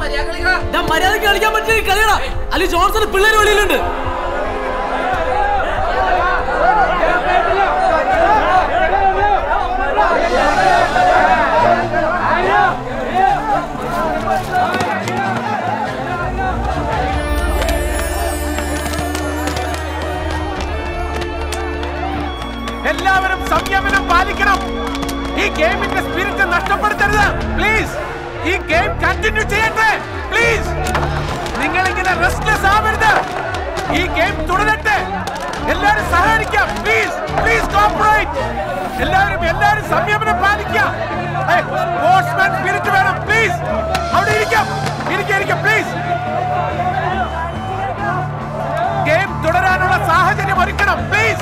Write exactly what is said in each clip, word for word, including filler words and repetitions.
മര്യാദക്ക് കളിക്കാൻ പറ്റിയ കളിയടാ. അല്ലെ ജോൺസൺ പിള്ളേര് വെളിയിലുണ്ട്. എല്ലാവരും സംയമനം പാലിക്കണം. ഈ ഗെയിമിന്റെ സ്പിരിറ്റ് നഷ്ടപ്പെടുത്തരുത് പ്ലീസ്. ഈ ഗെയിം കണ്ടിന്യൂ ചെയ്യട്ടെ പ്ലീസ്. നിങ്ങൾ ഇങ്ങനെ റെസ്റ്റ്ലെസ് ആവരുത്. ഈ ഗെയിം തുടരട്ടെ. എല്ലാവരും സഹകരിക്കാം പ്ലീസ്. Please cooperate. എല്ലാവരും എല്ലാവരും സംയമനം പാലിക്കാം. സ്പോർട്സ്മാൻ സ്പിരിറ്റ് വേണം പ്ലീസ്. അവിടെ ഇരിക്കാം ഇരിക്കാം ഇരിക്കാം പ്ലീസ്. ഗെയിം തുടരാനുള്ള സാഹചര്യം ഒരുക്കണം പ്ലീസ്.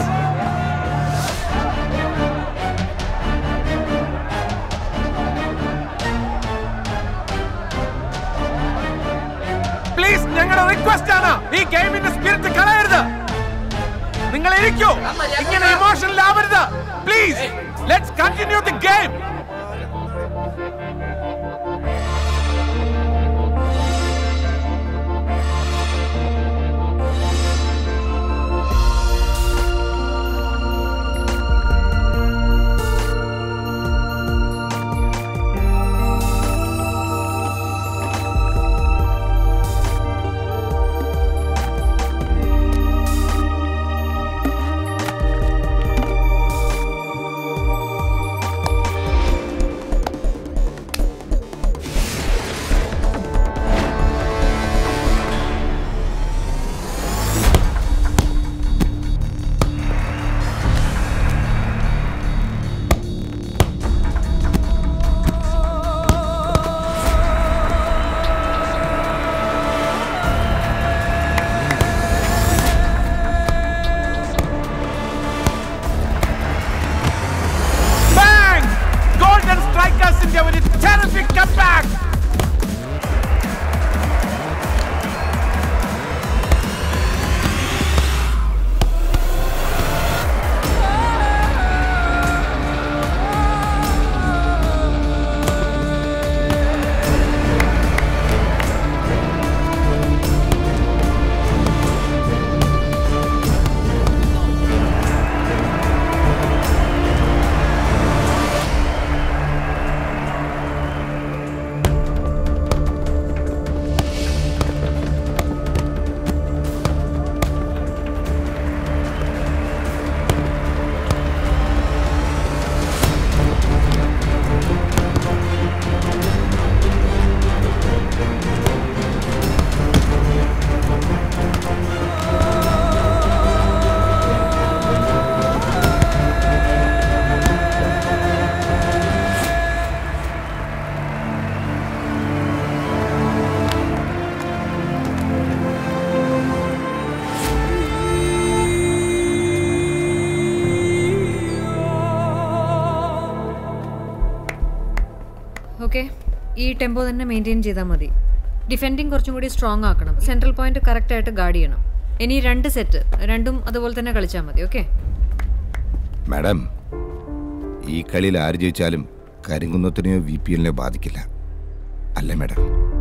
പ്ലീസ് ഞങ്ങളുടെ റിക്വസ്റ്റ് ആണ്. ഈ ഗെയിമിന്റെ സ്പിരിറ്റ് കളയരുത്. നിങ്ങൾ ഇരിക്കൂ. ഇങ്ങനെ ഇമോഷണൽ ആവരുത് please. Let's continue the game. Okay, ഈ ടെമ്പോ തന്നെ മെയിൻറ്റെയിൻ ചെയ്താൽ മതി. ഡിഫെൻഡിങ് കുറച്ചും കൂടി സ്ട്രോങ് ആക്കണം. സെൻട്രൽ പോയിന്റ് കറക്റ്റായിട്ട് ഗാർഡ് ചെയ്യണം. ഇനി രണ്ട് സെറ്റ് രണ്ടും അതുപോലെ തന്നെ കളിച്ചാൽ മതി. ഓക്കെ മാഡം, ഈ കളിയിൽ ആര് ജയിച്ചാലും കരിങ്കുന്നത്തിനെയോ വി പി എല്ലിനെയോ ബാധിക്കില്ല അല്ലേ മാഡം?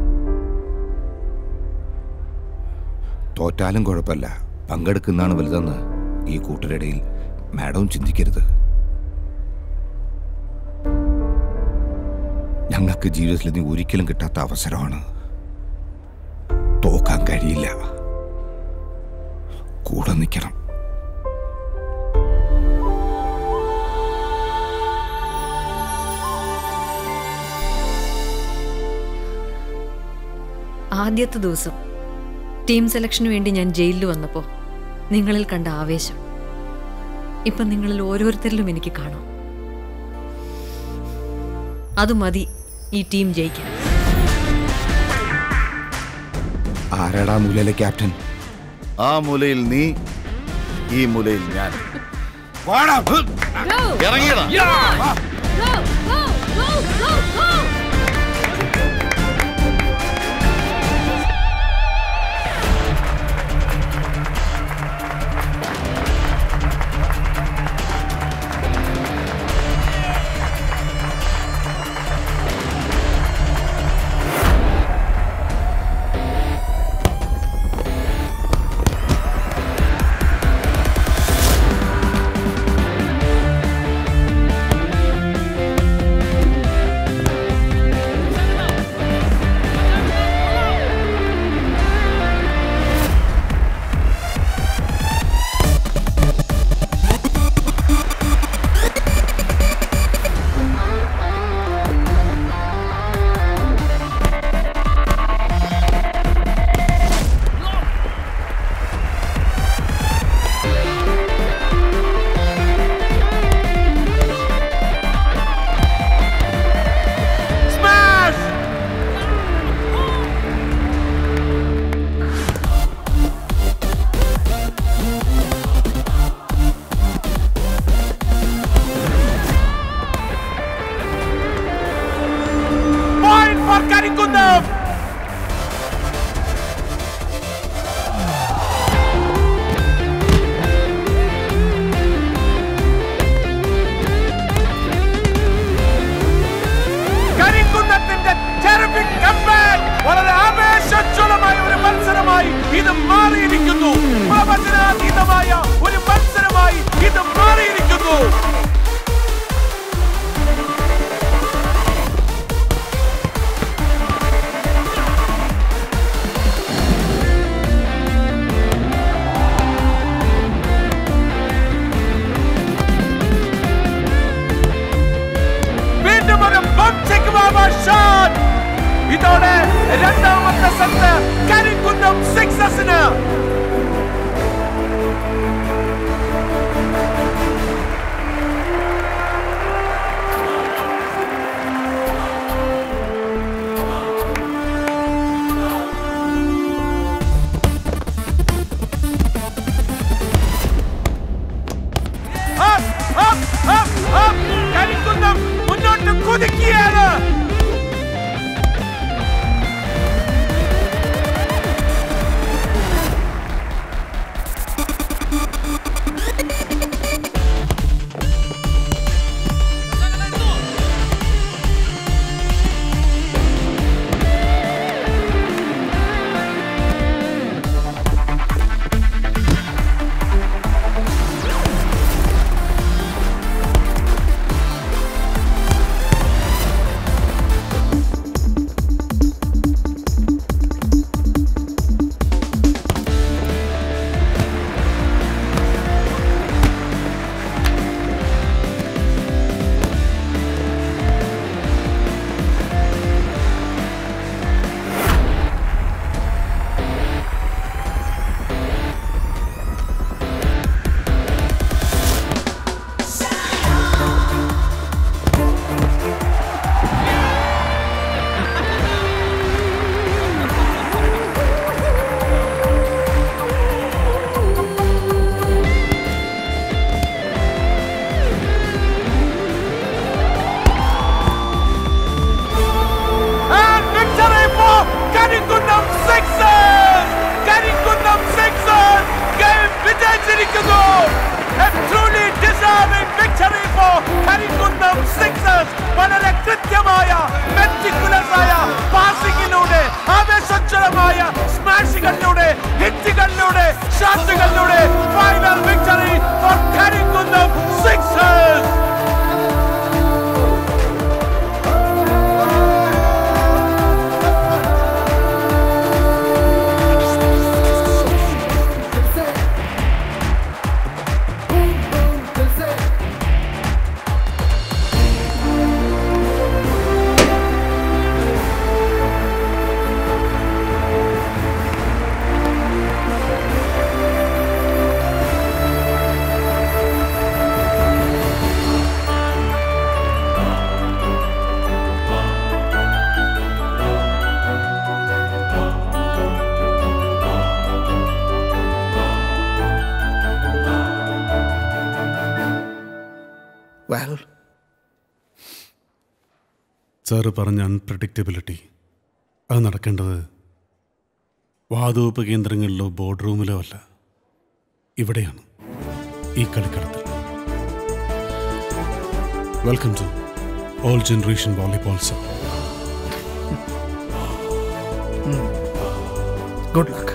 തോറ്റാലും കുഴപ്പമില്ല, പങ്കെടുക്കുന്നതാണ് വലുതെന്ന് ഈ കൂട്ടരിടയിൽ മാഡവും ചിന്തിക്കരുത്. ഞങ്ങൾക്ക് ജീവിതത്തിൽ നീ ഒരിക്കലും കിട്ടാത്ത അവസരമാണ്. തോക്കാൻ കഴിയില്ല, കൂടെ നിൽക്കണം. ആദ്യത്തെ ദിവസം ടീം സെലക്ഷന് വേണ്ടി ഞാൻ ജയിലിൽ വന്നപ്പോൾ നിങ്ങളിൽ കണ്ട ആവേശം ഇപ്പം നിങ്ങളിൽ ഓരോരുത്തരിലും എനിക്ക് കാണാം. അത് മതി ഈ ടീം ജയിക്കാൻ. ആരാടാ മൂലയിലെ ക്യാപ്റ്റൻ? ആ മൂലയിൽ നീ, ഈ മൂലയിൽ ഞാൻ. ഇറങ്ങിയടാ. ഇത് മാറിയിരിക്കുന്നു. പ്രവചനാതീതമായ ഒരു മത്സരമായി ഇത് മാറിയിരിക്കുന്നു. ഇതോടെ രണ്ടാമത്തെ സെറ്റ് കരിക്കുന്നം സിക്സസിന്. കരിക്കുന്നം മുന്നോട്ട് കുതിക്കുകയാണ്. വളരെ കൃത്യമായ മെറ്റിക്കുലസായ പാസിംഗിലൂടെ ആവേശോജ്വലമായ സ്മാഷുകളിലൂടെ ഹിറ്റുകളിലൂടെ ഷോട്ടുകളിലൂടെ final victory for Karikkunnam Sixers. Sir പറഞ്ഞ അൺപ്രഡിക്റ്റബിലിറ്റി അത് നടക്കേണ്ടത് വാതുവെപ്പ് കേന്ദ്രങ്ങളിലോ ബോർഡ് റൂമിലോ അല്ല, ഇവിടെയാണ്, ഈ കളിക്കളത്തിൽ. Welcome to all generation volleyball sir. Good luck.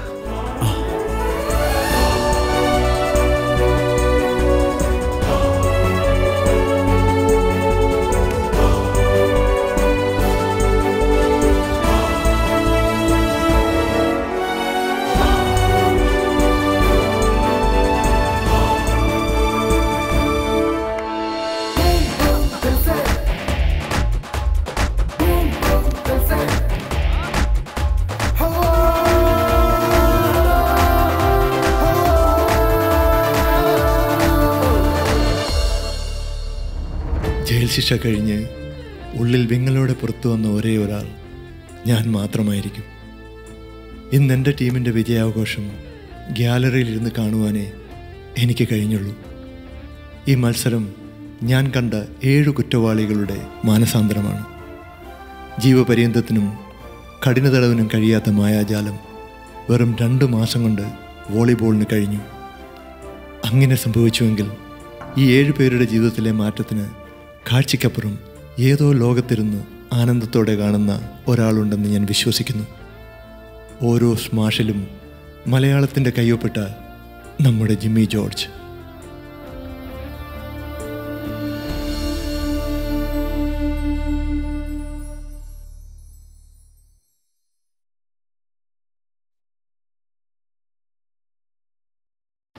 Jail ശിക്ഷ കഴിഞ്ഞ് ഉള്ളിൽ വിങ്ങളോടെ പുറത്തു വന്ന ഒരേ ഒരാൾ ഞാൻ മാത്രമായിരിക്കും. ഇന്ന് എൻ്റെ ടീമിൻ്റെ വിജയാഘോഷം ഗ്യാലറിയിലിരുന്ന് കാണുവാനേ എനിക്ക് കഴിഞ്ഞുള്ളൂ. ഈ മത്സരം ഞാൻ കണ്ട ഏഴു കുറ്റവാളികളുടെ മാനസാന്തരമാണ്. ജീവപര്യന്തത്തിനും കഠിനതടവിനും കഴിയാത്ത മായാജാലം വെറും രണ്ട് മാസം കൊണ്ട് വോളിബോളിന് കഴിഞ്ഞു. അങ്ങനെ സംഭവിച്ചുവെങ്കിൽ ഈ ഏഴു പേരുടെ ജീവിതത്തിലെ മാറ്റത്തിന് കാഴ്ചയ്ക്കപ്പുറം ഏതോ ലോകത്തിരുന്ന് ആനന്ദത്തോടെ കാണുന്ന ഒരാളുണ്ടെന്ന് ഞാൻ വിശ്വസിക്കുന്നു. ഓരോ സ്മാഷിലും മലയാളത്തിൻ്റെ കയ്യൊപ്പിട്ട നമ്മുടെ ജിമ്മി ജോർജ്.